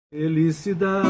Felicidade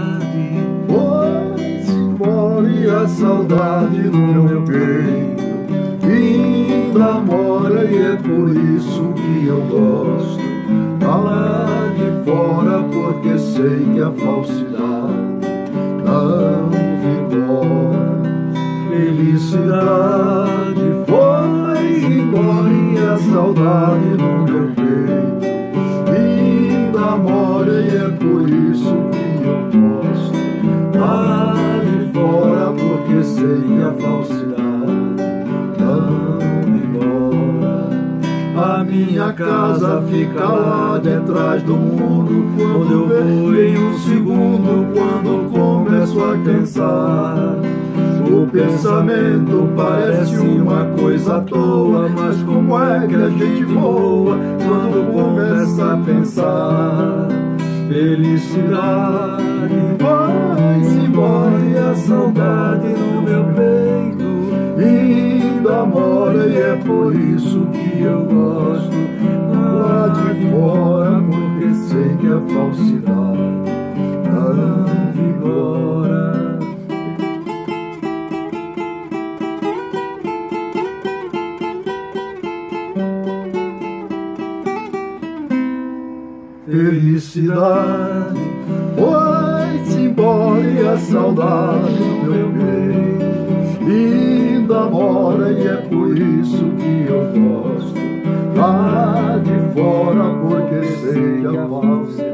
Foi-se embora e a saudade no meu peito ainda mora, e é por isso que eu gosto lá de fora, porque sei que a falsidade não vigora. Felicidade Foi-se embora e a saudade no meu peito ainda mora, e é por isso que eu gosto lá de fora, porque sei que a falsidade não vigora. A minha casa fica lá detrás do mundo, quando eu vou em um segundo, quando começo a pensar. O pensamento parece uma coisa à toa, mas como é que a gente voa quando começa a pensar? Felicidade Vai-se embora e a saudade no meu peito ainda mora, e é por isso que eu gosto lá de fora, porque sei que a falsidade não vigora. Felicidade foi-se embora e a saudade no meu peito ainda mora, e é por isso que eu gosto lá de fora, porque sei que a falsidade